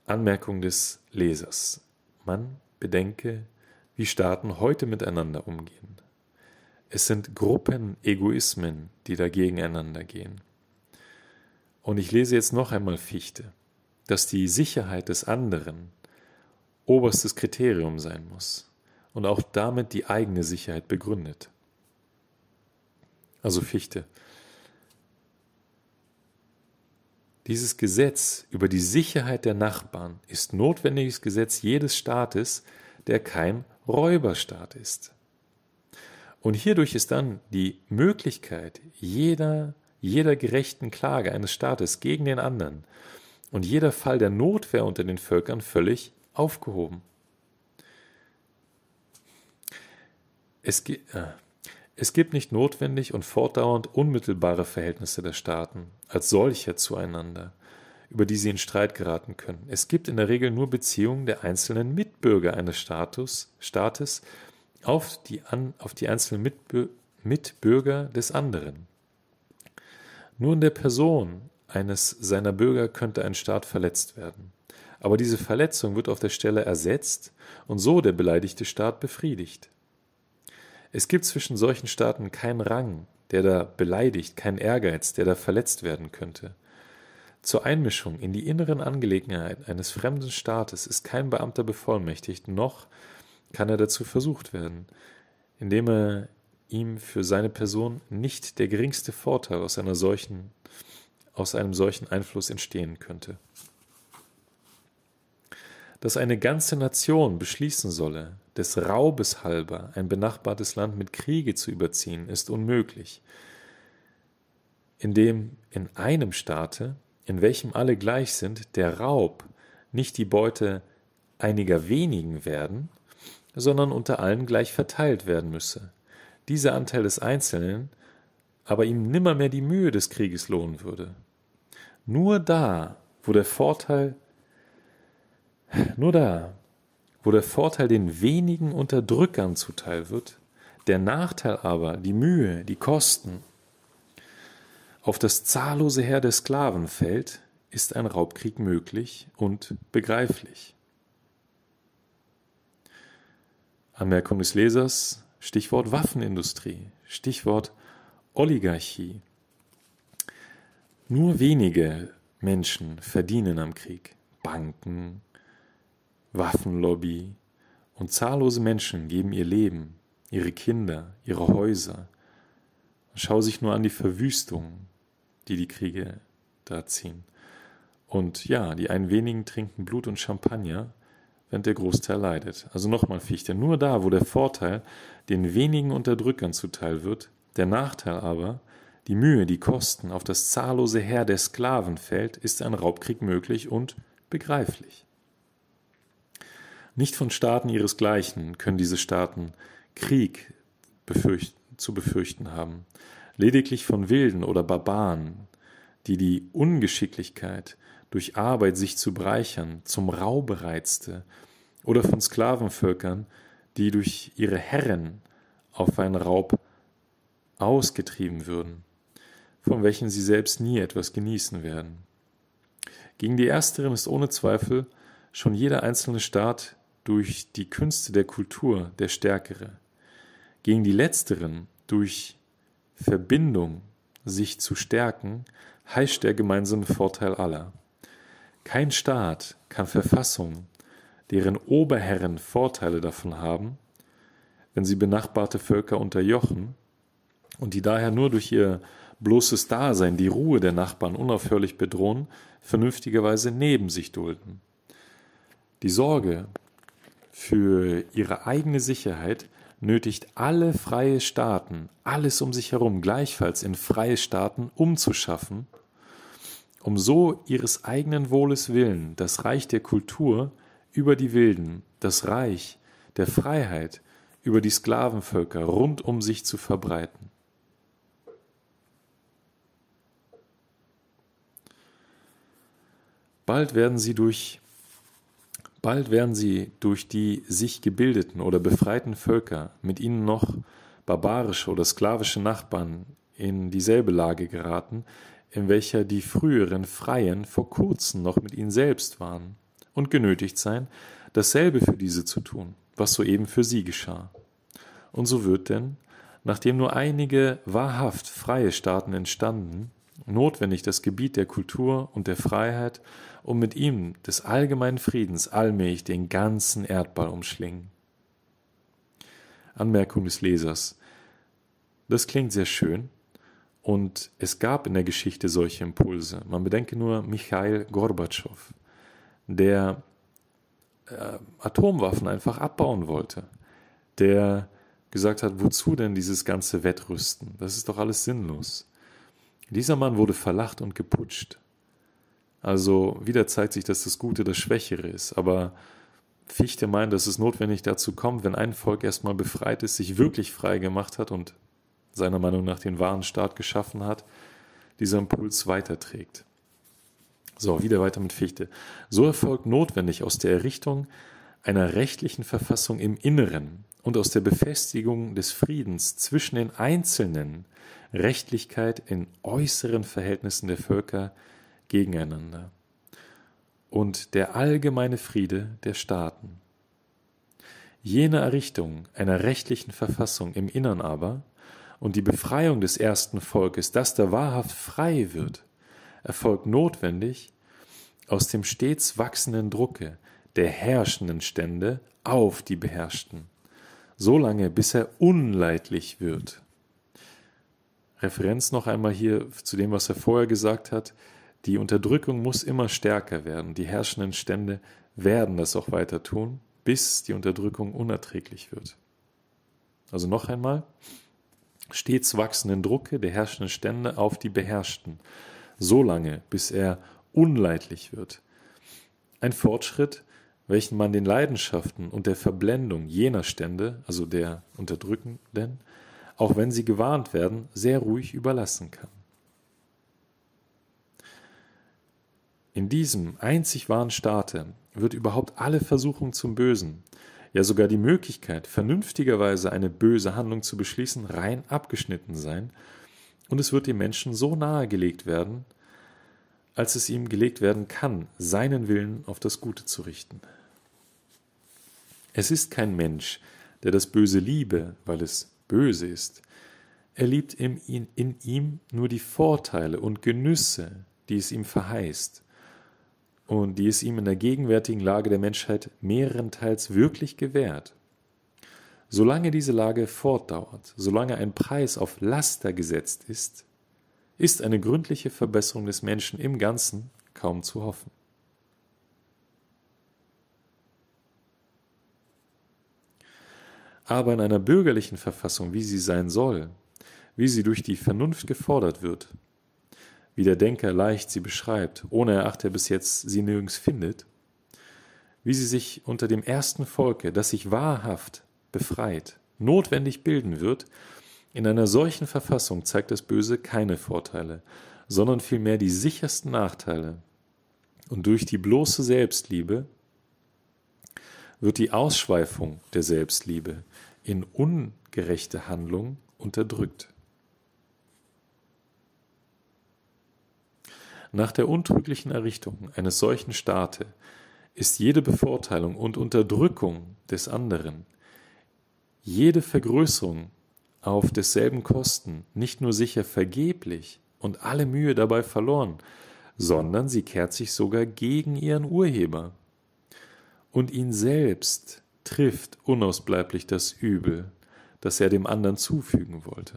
A: Anmerkung des Lesers. Man bedenke, wie Staaten heute miteinander umgehen. Es sind Gruppenegoismen, die da gegeneinander gehen. Und ich lese jetzt noch einmal Fichte, dass die Sicherheit des anderen oberstes Kriterium sein muss und auch damit die eigene Sicherheit begründet. Also Fichte. Dieses Gesetz über die Sicherheit der Nachbarn ist notwendiges Gesetz jedes Staates, der kein Räuberstaat ist. Und hierdurch ist dann die Möglichkeit jeder gerechten Klage eines Staates gegen den anderen und jeder Fall der Notwehr unter den Völkern völlig aufgehoben. Es gibt nicht notwendig und fortdauernd unmittelbare Verhältnisse der Staaten als solche zueinander, über die sie in Streit geraten können. Es gibt in der Regel nur Beziehungen der einzelnen Mitbürger eines Staates auf die einzelnen Mitbürger des anderen. Nur in der Person eines seiner Bürger könnte ein Staat verletzt werden. Aber diese Verletzung wird auf der Stelle ersetzt und so der beleidigte Staat befriedigt. Es gibt zwischen solchen Staaten keinen Rang, der da beleidigt, keinen Ehrgeiz, der da verletzt werden könnte. Zur Einmischung in die inneren Angelegenheiten eines fremden Staates ist kein Beamter bevollmächtigt, noch kann er dazu versucht werden, indem ihm für seine Person nicht der geringste Vorteil aus einem solchen Einfluss entstehen könnte. Dass eine ganze Nation beschließen solle, des Raubes halber ein benachbartes Land mit Kriege zu überziehen, ist unmöglich, indem in einem Staate, in welchem alle gleich sind, der Raub nicht die Beute einiger wenigen werden, sondern unter allen gleich verteilt werden müsse. Dieser Anteil des Einzelnen aber ihm nimmermehr die Mühe des Krieges lohnen würde. Nur da, wo der Vorteil den wenigen Unterdrückern zuteil wird, der Nachteil aber, die Mühe, die Kosten auf das zahllose Heer der Sklaven fällt, ist ein Raubkrieg möglich und begreiflich. Anmerkung des Lesers, Stichwort Waffenindustrie, Stichwort Oligarchie. Nur wenige Menschen verdienen am Krieg. Banken, Waffenlobby und zahllose Menschen geben ihr Leben, ihre Kinder, ihre Häuser. Schau sich nur an die Verwüstung, die Kriege da ziehen. Und ja, die einen wenigen trinken Blut und Champagner, während der Großteil leidet. Also nochmal Fichte, nur da, wo der Vorteil den wenigen Unterdrückern zuteil wird, der Nachteil aber, die Mühe, die Kosten auf das zahllose Heer der Sklaven fällt, ist ein Raubkrieg möglich und begreiflich. Nicht von Staaten ihresgleichen können diese Staaten Krieg zu befürchten haben. Lediglich von Wilden oder Barbaren, die die Ungeschicklichkeit, durch Arbeit sich zu bereichern, zum Raube reizte, oder von Sklavenvölkern, die durch ihre Herren auf einen Raub ausgetrieben würden, von welchen sie selbst nie etwas genießen werden. Gegen die Ersteren ist ohne Zweifel schon jeder einzelne Staat durch die Künste der Kultur der Stärkere. Gegen die Letzteren durch Verbindung sich zu stärken, heischt der gemeinsame Vorteil aller. Kein Staat kann Verfassungen, deren Oberherren Vorteile davon haben, wenn sie benachbarte Völker unterjochen und die daher nur durch ihr bloßes Dasein die Ruhe der Nachbarn unaufhörlich bedrohen, vernünftigerweise neben sich dulden. Die Sorge für ihre eigene Sicherheit nötigt alle freie Staaten, alles um sich herum gleichfalls in freie Staaten umzuschaffen, um so ihres eigenen Wohles willen das Reich der Kultur über die Wilden, das Reich der Freiheit über die Sklavenvölker rund um sich zu verbreiten. Bald werden sie durch die sich gebildeten oder befreiten Völker, mit ihnen noch barbarische oder sklavische Nachbarn, in dieselbe Lage geraten, in welcher die früheren Freien vor kurzem noch mit ihnen selbst waren und genötigt sein, dasselbe für diese zu tun, was soeben für sie geschah. Und so wird denn, nachdem nur einige wahrhaft freie Staaten entstanden, notwendig das Gebiet der Kultur und der Freiheit und mit ihm des allgemeinen Friedens allmählich den ganzen Erdball umschlingen. Anmerkung des Lesers. Das klingt sehr schön und es gab in der Geschichte solche Impulse. Man bedenke nur Michail Gorbatschow, der Atomwaffen einfach abbauen wollte, der gesagt hat, wozu denn dieses ganze Wettrüsten? Das ist doch alles sinnlos. Dieser Mann wurde verlacht und geputscht. Also wieder zeigt sich, dass das Gute das Schwächere ist. Aber Fichte meint, dass es notwendig dazu kommt, wenn ein Volk erstmal befreit ist, sich wirklich frei gemacht hat und seiner Meinung nach den wahren Staat geschaffen hat, dieser Impuls weiterträgt. So, wieder weiter mit Fichte. So erfolgt notwendig aus der Errichtung einer rechtlichen Verfassung im Inneren und aus der Befestigung des Friedens zwischen den Einzelnen Rechtlichkeit in äußeren Verhältnissen der Völker gegeneinander und der allgemeine Friede der Staaten. Jene Errichtung einer rechtlichen Verfassung im Innern aber und die Befreiung des ersten Volkes, das da wahrhaft frei wird, erfolgt notwendig aus dem stets wachsenden Drucke der herrschenden Stände auf die Beherrschten, solange bis er unleidlich wird. Referenz noch einmal hier zu dem, was er vorher gesagt hat. Die Unterdrückung muss immer stärker werden. Die herrschenden Stände werden das auch weiter tun, bis die Unterdrückung unerträglich wird. Also noch einmal, stets wachsenden Drucke der herrschenden Stände auf die Beherrschten, solange bis er unleidlich wird. Ein Fortschritt, welchen man den Leidenschaften und der Verblendung jener Stände, also der Unterdrückenden, auch wenn sie gewarnt werden, sehr ruhig überlassen kann. In diesem einzig wahren Staate wird überhaupt alle Versuchung zum Bösen, ja sogar die Möglichkeit, vernünftigerweise eine böse Handlung zu beschließen, rein abgeschnitten sein, und es wird dem Menschen so nahegelegt werden, als es ihm gelegt werden kann, seinen Willen auf das Gute zu richten. Es ist kein Mensch, der das Böse liebe, weil es böse ist. Er liebt in ihm nur die Vorteile und Genüsse, die es ihm verheißt und die es ihm in der gegenwärtigen Lage der Menschheit mehrenteils wirklich gewährt. Solange diese Lage fortdauert, solange ein Preis auf Laster gesetzt ist, ist eine gründliche Verbesserung des Menschen im Ganzen kaum zu hoffen. Aber in einer bürgerlichen Verfassung, wie sie sein soll, wie sie durch die Vernunft gefordert wird, wie der Denker leicht sie beschreibt, ohne eracht er bis jetzt sie nirgends findet, wie sie sich unter dem ersten Volke, das sich wahrhaft befreit, notwendig bilden wird, in einer solchen Verfassung zeigt das Böse keine Vorteile, sondern vielmehr die sichersten Nachteile. Und durch die bloße Selbstliebe wird die Ausschweifung der Selbstliebe in ungerechte Handlung unterdrückt. Nach der untrüglichen Errichtung eines solchen Staate ist jede Bevorteilung und Unterdrückung des anderen, jede Vergrößerung auf desselben Kosten nicht nur sicher vergeblich und alle Mühe dabei verloren, sondern sie kehrt sich sogar gegen ihren Urheber. Und ihn selbst trifft unausbleiblich das Übel, das er dem anderen zufügen wollte.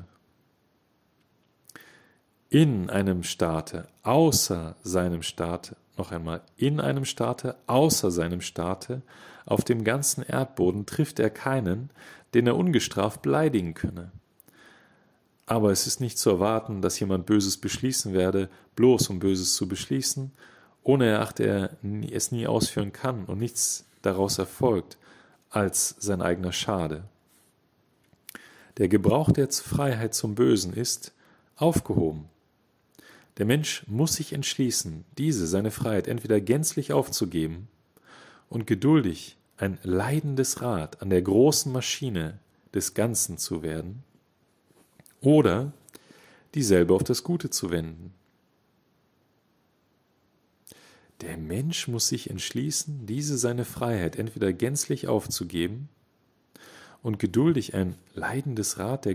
A: In einem Staate, außer seinem Staate, noch einmal, in einem Staate, außer seinem Staate, auf dem ganzen Erdboden trifft er keinen, den er ungestraft beleidigen könne. Aber es ist nicht zu erwarten, dass jemand Böses beschließen werde, bloß um Böses zu beschließen, ohne eracht er es nie ausführen kann und nichts daraus erfolgt als sein eigener Schade. Der Gebrauch der Freiheit zum Bösen ist aufgehoben. Der Mensch muss sich entschließen, seine Freiheit, entweder gänzlich aufzugeben und geduldig ein leidendes Rad an der großen Maschine des Ganzen zu werden, oder dieselbe auf das Gute zu wenden. der Mensch muss sich entschließen, diese seine Freiheit entweder gänzlich aufzugeben und geduldig ein leidendes Rad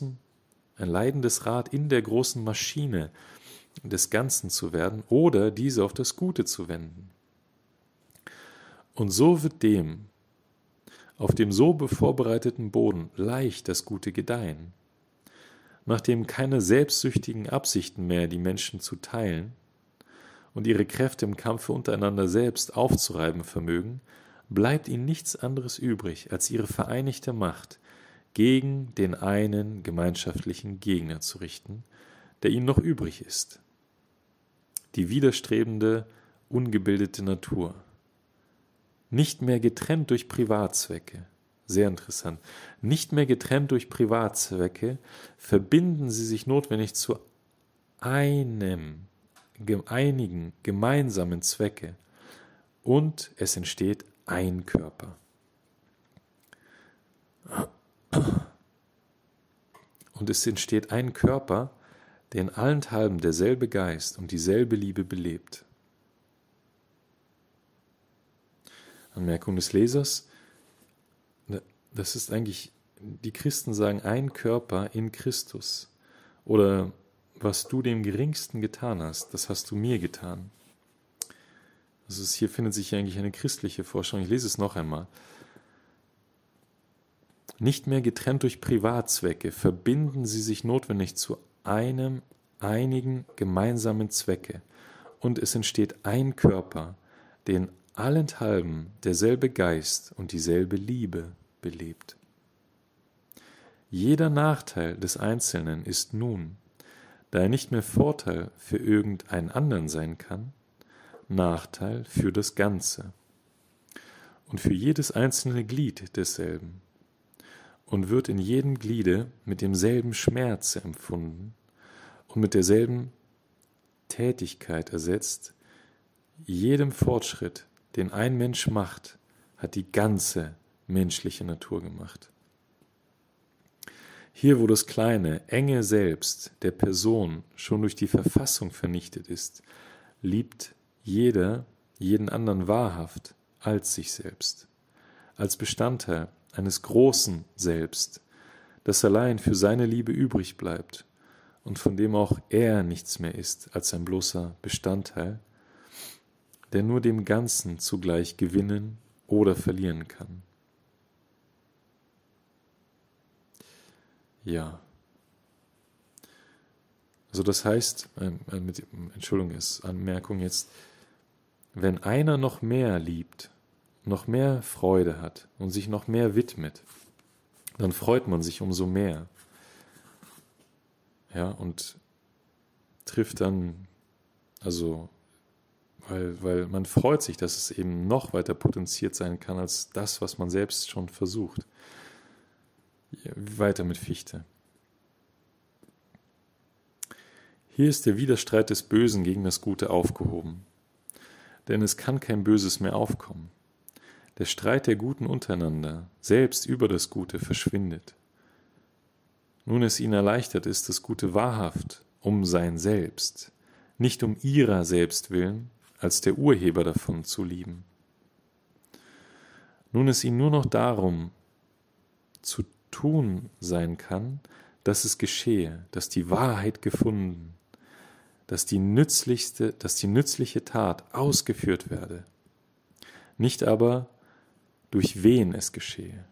A: in der großen Maschine des Ganzen zu werden oder diese auf das Gute zu wenden. Und so wird dem, auf dem so vorbereiteten Boden leicht das Gute gedeihen, nachdem keine selbstsüchtigen Absichten mehr die Menschen zu teilen und ihre Kräfte im Kampfe untereinander selbst aufzureiben vermögen, bleibt ihnen nichts anderes übrig, als ihre vereinigte Macht gegen den einen gemeinschaftlichen Gegner zu richten, der ihnen noch übrig ist. Die widerstrebende, ungebildete Natur. Nicht mehr getrennt durch Privatzwecke. Sehr interessant. Nicht mehr getrennt durch Privatzwecke verbinden sie sich notwendig zu einigen gemeinsamen Zwecke und es entsteht ein Körper. Und es entsteht ein Körper, der in allenthalben derselbe Geist und dieselbe Liebe belebt. Anmerkung des Lesers: Das ist eigentlich, die Christen sagen, ein Körper in Christus. Oder was du dem Geringsten getan hast, das hast du mir getan. Also hier findet sich eigentlich eine christliche Vorstellung. Ich lese es noch einmal. Nicht mehr getrennt durch Privatzwecke verbinden sie sich notwendig zu einigen gemeinsamen Zwecke. Und es entsteht ein Körper, den allenthalben derselbe Geist und dieselbe Liebe belebt. Jeder Nachteil des Einzelnen ist nun, da er nicht mehr Vorteil für irgendeinen anderen sein kann, Nachteil für das Ganze und für jedes einzelne Glied desselben und wird in jedem Gliede mit demselben Schmerze empfunden und mit derselben Tätigkeit ersetzt. Jedem Fortschritt, den ein Mensch macht, hat die ganze menschliche Natur gemacht. Hier, wo das kleine, enge Selbst der Person schon durch die Verfassung vernichtet ist, liebt jeder jeden anderen wahrhaft als sich selbst, als Bestandteil eines großen Selbst, das allein für seine Liebe übrig bleibt und von dem auch er nichts mehr ist als ein bloßer Bestandteil, der nur dem Ganzen zugleich gewinnen oder verlieren kann. Ja. Also das heißt, Anmerkung jetzt, wenn einer noch mehr liebt, noch mehr Freude hat und sich noch mehr widmet, dann freut man sich umso mehr. Ja, und trifft dann, also, weil man freut sich, dass es eben noch weiter potenziert sein kann als das, was man selbst schon versucht. Weiter mit Fichte. Hier ist der Widerstreit des Bösen gegen das Gute aufgehoben. Denn es kann kein Böses mehr aufkommen. Der Streit der Guten untereinander, selbst über das Gute, verschwindet. Nun es ihnen erleichtert ist, das Gute wahrhaft um sein Selbst, nicht um ihrer selbst willen, als der Urheber davon zu lieben. Nun es ihnen nur noch darum zu tun sein kann, dass es geschehe, dass die Wahrheit gefunden, dass die nützliche Tat ausgeführt werde, nicht aber durch wen es geschehe.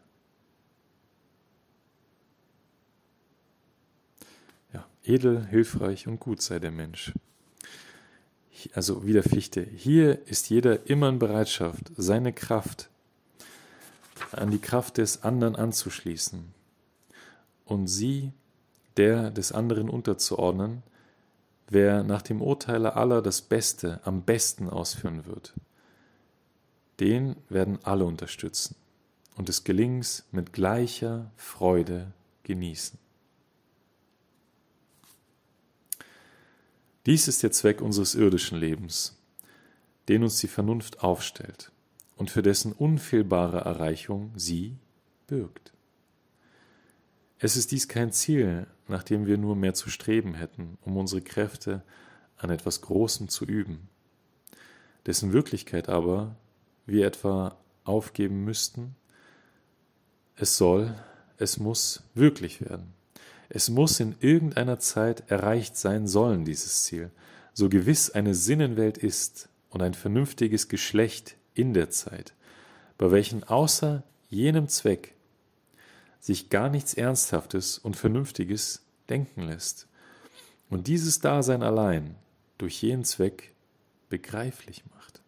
A: Ja, edel, hilfreich und gut sei der Mensch. Also wieder Fichte. Hier ist jeder immer in Bereitschaft, seine Kraft an die Kraft des anderen anzuschließen und sie der des anderen unterzuordnen, wer nach dem Urteile aller das Beste am besten ausführen wird. Den werden alle unterstützen und des Gelingens mit gleicher Freude genießen. Dies ist der Zweck unseres irdischen Lebens, den uns die Vernunft aufstellt und für dessen unfehlbare Erreichung sie bürgt. Es ist dies kein Ziel, nach dem wir nur mehr zu streben hätten, um unsere Kräfte an etwas Großem zu üben. dessen Wirklichkeit aber wir etwa aufgeben müssten? Es muss wirklich werden. Es muss in irgendeiner Zeit erreicht sein sollen, dieses Ziel, so gewiss eine Sinnenwelt ist und ein vernünftiges Geschlecht in der Zeit, bei welchen außer jenem Zweck sich gar nichts Ernsthaftes und Vernünftiges denken lässt und dieses Dasein allein durch jenen Zweck begreiflich macht.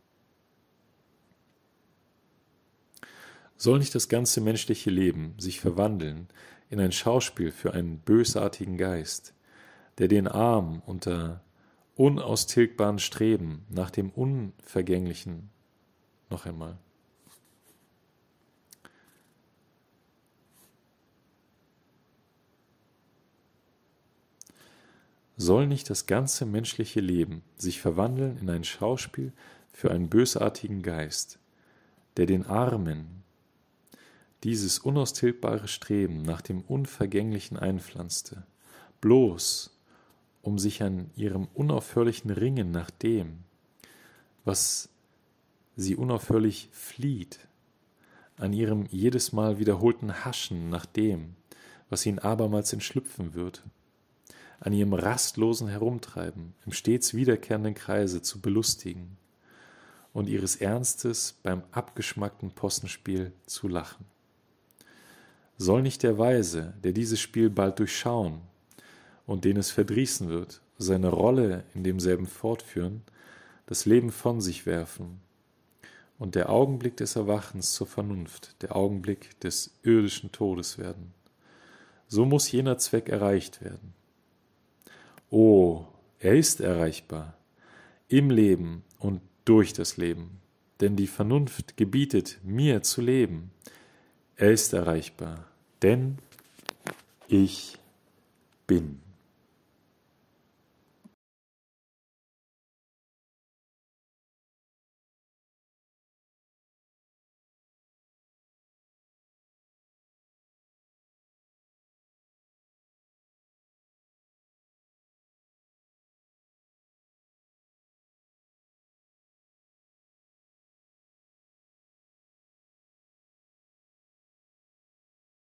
A: Soll nicht das ganze menschliche Leben sich verwandeln in ein Schauspiel für einen bösartigen Geist, der den Arm unter unaustilgbaren Streben nach dem Unvergänglichen noch einmal soll nicht das ganze menschliche Leben sich verwandeln in ein Schauspiel für einen bösartigen Geist, der den Armen dieses unaustilgbare Streben nach dem Unvergänglichen einpflanzte, bloß um sich an ihrem unaufhörlichen Ringen nach dem, was sie unaufhörlich flieht, an ihrem jedes Mal wiederholten Haschen nach dem, was ihnen abermals entschlüpfen wird, an ihrem rastlosen Herumtreiben im stets wiederkehrenden Kreise zu belustigen und ihres Ernstes beim abgeschmackten Possenspiel zu lachen. Soll nicht der Weise, der dieses Spiel bald durchschauen und den es verdrießen wird, seine Rolle in demselben fortführen, das Leben von sich werfen und der Augenblick des Erwachens zur Vernunft, der Augenblick des irdischen Todes werden? So muss jener Zweck erreicht werden. Oh, er ist erreichbar, im Leben und durch das Leben, denn die Vernunft gebietet, mir zu leben. Er ist erreichbar, denn ich bin.